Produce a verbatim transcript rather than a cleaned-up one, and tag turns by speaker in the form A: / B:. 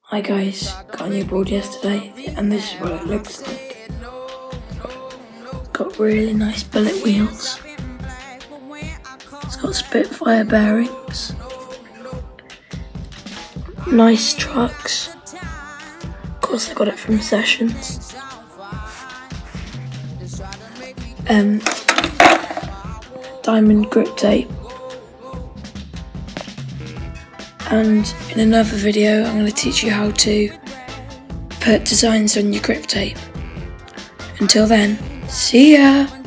A: Hi guys, got a new board yesterday and this is what it looks like. It's got really nice bullet wheels. It's got Spitfire bearings. Nice trucks. Of course I got it from Sessions. Um, diamond grip tape. And in another video I'm going to teach you how to put designs on your grip tape. Until then, see ya!